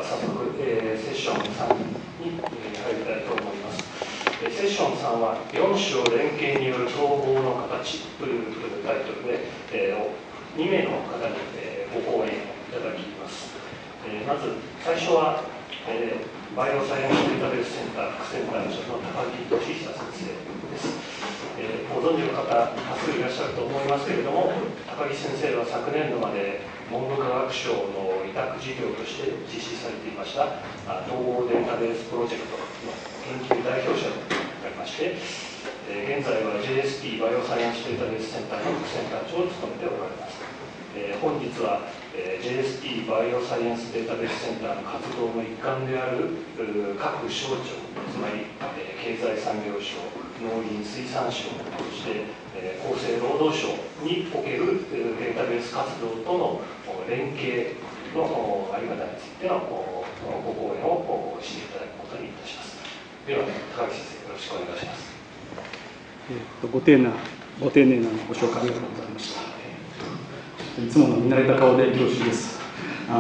早速、セッション3に入りたいと思います。セッション3は4省連携による統合の形というタイトルで、2名の方にご講演をいただきます。まず最初は、バイオサイエンスデータベースセンター副センター長の高木俊久先生です。ご存知の方多数いらっしゃると思いますけれども、高木先生は昨年度まで文部科学省の委託事業として実施されていました統合データベースプロジェクトの研究代表者でありまして、現在は JST バイオサイエンスデータベースセンターの副センター長を務めておられます。本日は JST バイオサイエンスデータベースセンターの活動の一環である各省庁、つまり経済産業省、農林水産省、そして厚生労働省におけるデータベース活動との連携のあり方についてのご講演をしていただくことにいたします。では、高木先生、よろしくお願いします。 ご丁寧なご紹介ありがとうございました。いつもの見慣れた顔で恐縮です。あ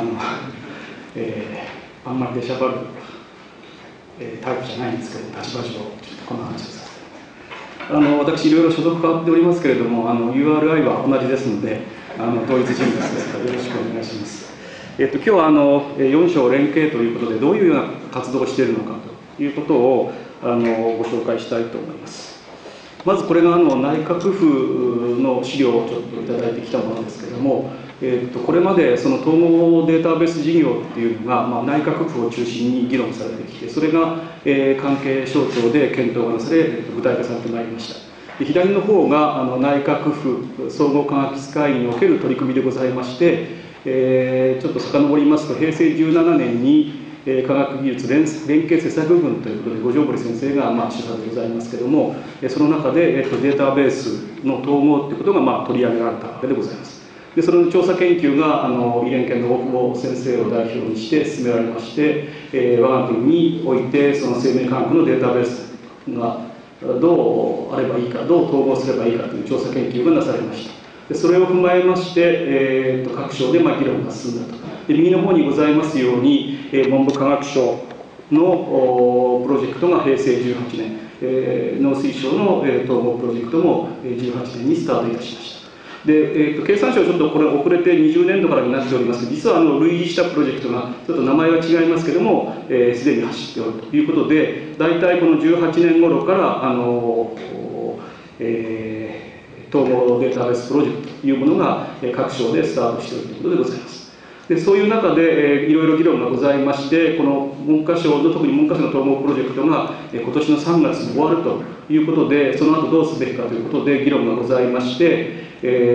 んまり出しゃばるタイプじゃないんですけど、立場上、ちょっとこの話をさせて。私、いろいろ所属変わっておりますけれども、URI は同じですので、同一人物ですから、よろしくお願いします。今日は4省連携ということで、どういうような活動をしているのかということをご紹介したいと思います。まずこれが内閣府の資料をちょっといただいてきたものですけれども、これまでその統合データベース事業っていうのが、内閣府を中心に議論されてきて、それが、関係省庁で検討がなされ、具体化されてまいりました。左の方が内閣府総合科学室会議における取り組みでございまして、ちょっと遡りますと、平成17年に科学技術連携施策群ということで、五条堀先生が主催でございますけれども、その中でデータベースの統合ということが取り上げられたわけでございます。でその調査研究が医連研の大久保先生を代表にして進められまして、我が国においてその生命科学のデータベースがどうあればいいか、どう統合すればいいかという調査研究がなされました。でそれを踏まえまして、各省で議論が進んだと。で右の方にございますように、文部科学省のプロジェクトが平成18年、農水省の統合プロジェクトも18年にスタートいたしました。で経産省はちょっとこれ遅れて20年度からになっておりますが、実は類似したプロジェクトがちょっと名前は違いますけれども、すでに走っておるということで、大体この18年頃から統合データベースプロジェクトというものが各省でスタートしているということでございます。でそういう中でいろいろ議論がございまして、この文科省の特に文科省の統合プロジェクトが今年の3月に終わるということで、その後どうすべきかということで議論がございまして、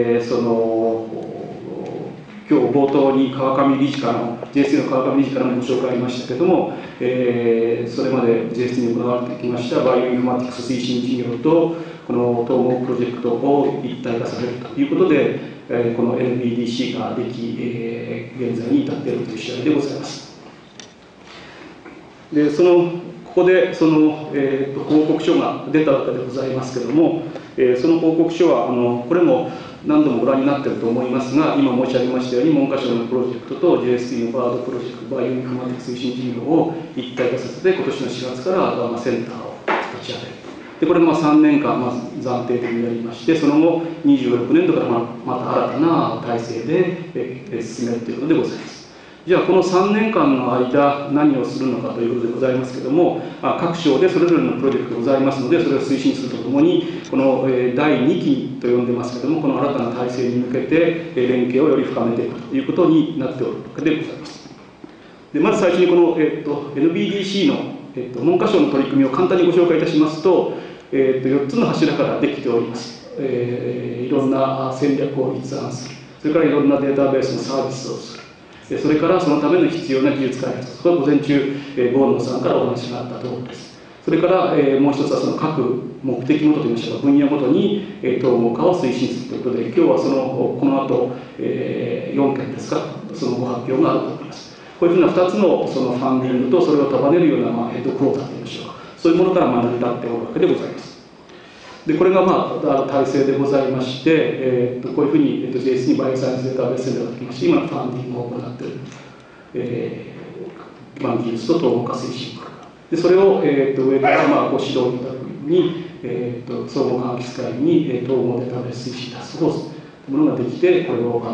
今日冒頭に川上理事からの JST の川上理事からもご紹介ありましたけれども、それまで JST に行われてきましたバイオインフォマティクス推進事業とこの統合プロジェクトを一体化されるということで、この NBDC ができ、現在に至っているという次第でございます。でここで報告書が出たわけでございますけれども、その報告書はこれも何度もご覧になっていると思いますが、今申し上げましたように文科省のプロジェクトと JST のバードプロジェクトバイオインフォマティクス推進事業を一体化させて、今年の4月からセンターを立ち上げる。でこれが3年間暫定的にやりまして、その後26年度からまた新たな体制で進めるということでございます。じゃあこの3年間の間何をするのかということでございますけれども、各省でそれぞれのプロジェクトがございますので、それを推進するとともに、この第2期と呼んでますけれども、この新たな体制に向けて連携をより深めていくということになっておるわけでございます。でまず最初にこの、NBDC の、文科省の取り組みを簡単にご紹介いたしますと、4つの柱からできております。いろんな戦略を立案する、それからいろんなデータベースのサービスをする、それからそのための必要な技術開発、これは午前中、郷野さんからお話があったところです。それから、もう一つはその各目的ごとといいましょうか、分野ごとに、統合化を推進するということで、今日はこの後、4件ですか、そのご発表があると思います。こういうふうな2つのそのファンディングとそれを束ねるような、ヘッドクォーターといいましょうか、そういうものから成り立っておるわけでございます。でこれが体制でございまして、こういうふうに、JST にバイオサイエンスデータベースセンターができまして、今のファンディングを行っている、 基盤技術と統合化推進で、それを、上からご指導いただくように、総合科学室会議に統合データベース推進タスクフォースというものができて、これを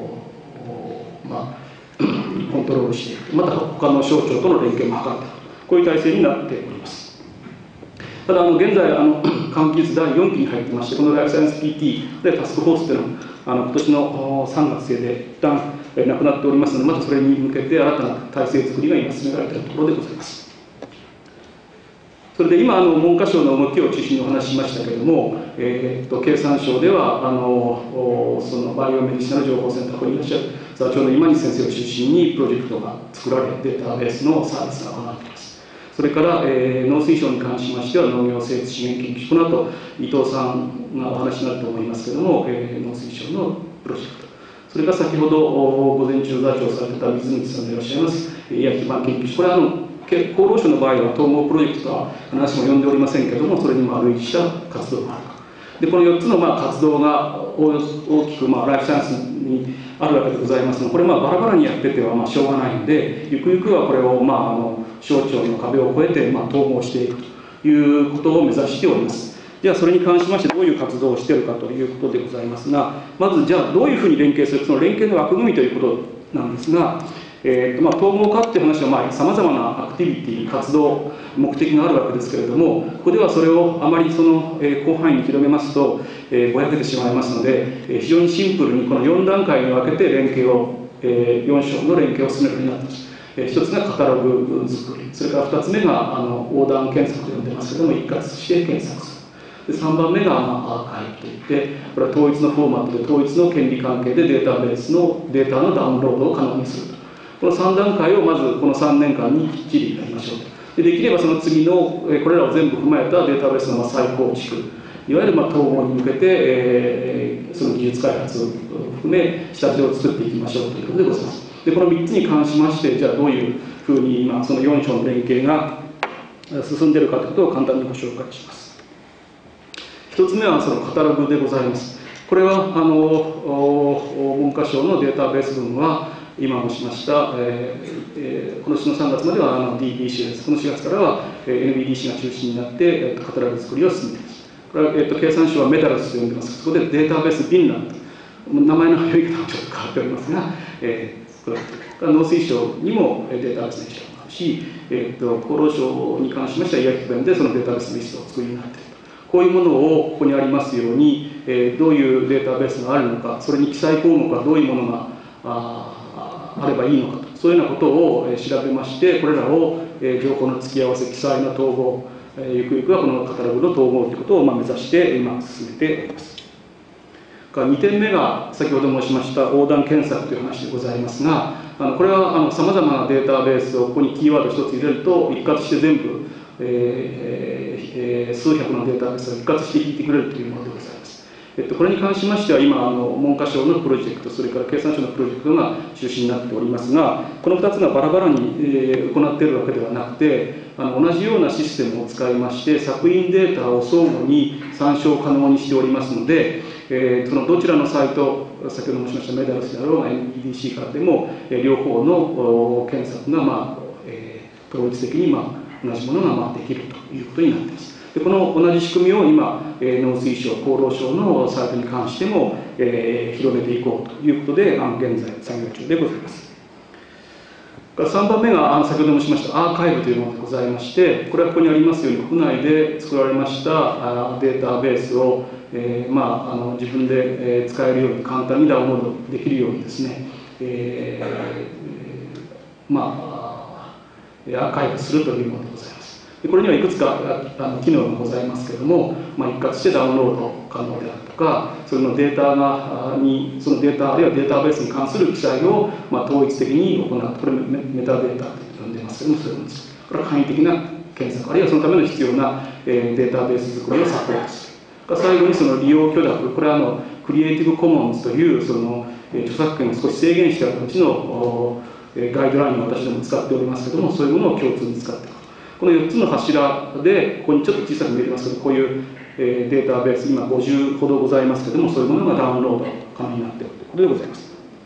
コントロールしていく、また他の省庁との連携も図っていく、こういう体制になっております。ただ現在科学技術第4期に入ってまして、このライフサイエンス PT でタスクフォースというのは今年の3月末で一旦なくなっておりますので、またそれに向けて新たな体制作りが今進められているところでございます。それで今文科省の動きを中心にお話ししましたけれども、経産省ではそのバイオメディシナル情報センター、ここにいらっしゃる座長の今西先生を中心にプロジェクトが作られ、データベースのサービスが行われています。それから、農水省に関しましては農業生物資源研究所、この後伊藤さんがお話になると思いますけれども、農水省のプロジェクト、それから先ほど午前中座長されてた水口さんでいらっしゃいます医薬基盤研究所、これは厚労省の場合は統合プロジェクトとは話も呼んでおりませんけれども、それに類した活動があると。でこの4つの活動が大きくライフサイエンスにあるわけでございますが、これバラバラにやっててはしょうがないので、ゆくゆくはこれを省庁の壁を越えて統合していくということを目指しております。じゃあそれに関しましてどういう活動をしているかということでございますが、まずじゃあどういうふうに連携する、その連携の枠組みということなんですが、統合化っていう話はさまざまなアクティビティ、活動、目的があるわけですけれども、ここではそれをあまり広範囲に広げますと、ぼやけてしまいますので、非常にシンプルにこの4段階に分けて連携を、4省の連携を進めるようになっています。1つがカタログ作り、それから2つ目が横断検索と呼んでますけれども、一括して検索する。で3番目がアーカイブといって、これは統一のフォーマットで統一の権利関係でデータベースのデータのダウンロードを可能にすると。この3段階をまずこの3年間にきっちりやりましょうと。できればその次のこれらを全部踏まえたデータベースの再構築、いわゆる統合に向けて、その技術開発を含め下地を作っていきましょうということでございます。でこの3つに関しまして、じゃあどういうふうに今その4省の連携が進んでいるかということを簡単にご紹介します。1つ目はそのカタログでございます。これは文科省のデータベース群は今申しました、この年の3月まではDBC です。この4月からは NBDC が中心になってカタログ作りを進めています。これは経産省はメダルスと呼んでます。そこでデータベースビンランド、名前の呼び方はちょっと変わっておりますが、農水省にもデータベースの一覧があるし、厚労省に関しましては医薬基盤でそのデータベースリストを作りになっていると。こういうものをここにありますように、どういうデータベースがあるのか、それに記載項目はどういうものがあればいいのかと、そういうようなことを調べまして、これらを情報の付き合わせ、記載の統合、ゆくゆくはこのカタログの統合ということを目指して今進めております。2点目が先ほど申しました横断検索という話でございますが、これはさまざまなデータベースをここにキーワード1つ入れると一括して全部、数百のデータベースを一括して引いてくれるというものでございます。これに関しましては今文科省のプロジェクト、それから経産省のプロジェクトが中心になっておりますが、この2つがバラバラに行っているわけではなくて、同じようなシステムを使いまして作品データを相互に参照可能にしておりますので、そのどちらのサイト、先ほど申しましたメダルスであろうが NBDC からでも両方の検索が統一的に同じものができるということになっています。でこの同じ仕組みを今、農水省、厚労省のサイトに関しても、広めていこうということで、現在作業中でございます。3番目が先ほど申しましたアーカイブというものでございまして、これはここにありますように、国内で作られましたデータベースを、自分で使えるように、簡単にダウンロードできるようにですね、アーカイブするというものでございます。これにはいくつか機能がございますけれども、一括してダウンロード可能であるとか、それのデータそのデータあるいはデータベースに関する記載を統一的に行う、これメタデータと呼んでますけれども、そういうものです。これは簡易的な検索、あるいはそのための必要なデータベース作りをサポートする。最後にその利用許諾、これはクリエイティブコモンズというその著作権を少し制限した形のガイドラインを私ども使っておりますけれども、そういうものを共通に使っていく。この4つの柱で、ここにちょっと小さく見えてますけど、こういうデータベース、今50ほどございますけれども、そういうものがダウンロード可能になっているということでございます。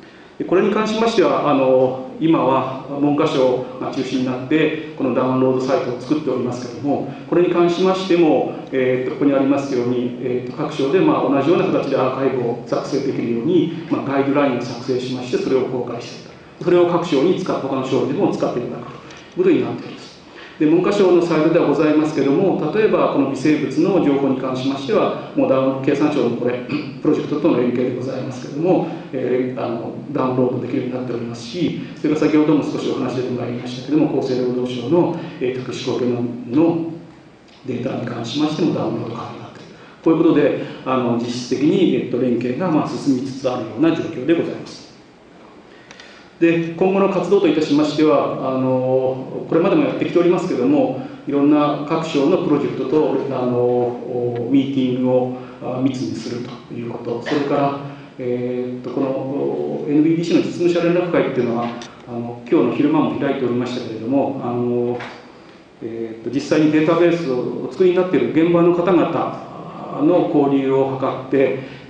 これに関しましては今は文科省が中心になってこのダウンロードサイトを作っておりますけれども、これに関しましても、ここにありますように、各省で同じような形でアーカイブを作成できるように、ガイドラインを作成しましてそれを公開していると、それを各省に他の省でも使っていただくということになっております。で文科省のサイトではございますけれども、例えばこの微生物の情報に関しましてはもう経産省のこれプロジェクトとの連携でございますけれども、ダウンロードできるようになっておりますし、それから先ほども少しお話出てまいりましたけれども、厚生労働省の特殊高ゲノムのデータに関しましてもダウンロード可能になっている。こういうことで実質的に連携が進みつつあるような状況でございます。で今後の活動といたしましてはこれまでもやってきておりますけれども、いろんな各省のプロジェクトとミーティングを密にするということ、それから、この NBDC の実務者連絡会っていうのは今日の昼間も開いておりましたけれども実際にデータベースをお作りになっている現場の方々の交流を図って、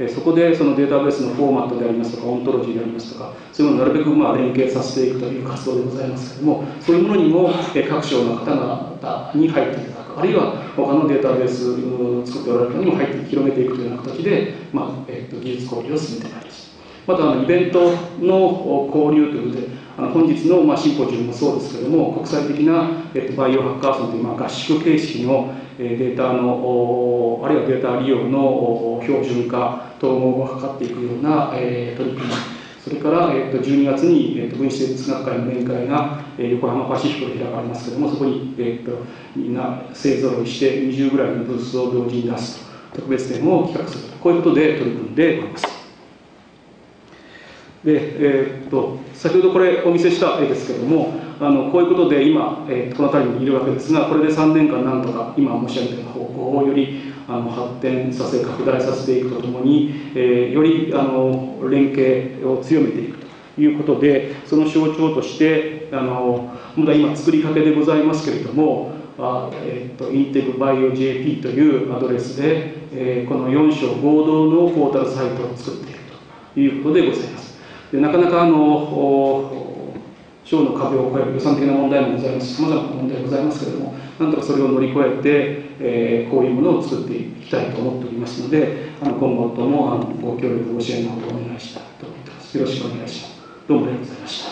そこでそのデータベースのフォーマットでありますとかオントロジーでありますとか、そういうのをなるべく連携させていくという活動でございますけれども、そういうものにも各省の方々に入っていただく、あるいは他のデータベースを作っておられる方にも入って広めていくというような形で、技術交流を進めてまいります。またイベントの交流ということで、本日のシンポジウムもそうですけれども、国際的なバイオハッカーソンという合宿形式のデータのあるいはデータ利用の標準化統合を図っていくような取り組み、それから12月に分子生物学会の年会が横浜パシフィコで開かれますけれども、そこにみんな勢ぞろいして20ぐらいのブースを同時に出すと、特別展を企画すると、こういうことで取り組んでおります。で先ほどこれお見せした絵ですけれども、こういうことで今、この辺りにいるわけですが、これで3年間なんとか今申し上げたような方向をより発展させ拡大させていくとともに、より連携を強めていくということで、その象徴としてまだ今作りかけでございますけれども、INTEGBIOJP というアドレスで、この4省合同のポータルサイトを作っているということでございます。でなかなか省の壁を越える予算的な問題もございますし、さまざまな問題がございますけれども、なんとかそれを乗り越えて、こういうものを作っていきたいと思っておりますので、今後ともご協力ご支援のほどお願いしたいと思っています。よろしくお願いします。どうもありがとうございました。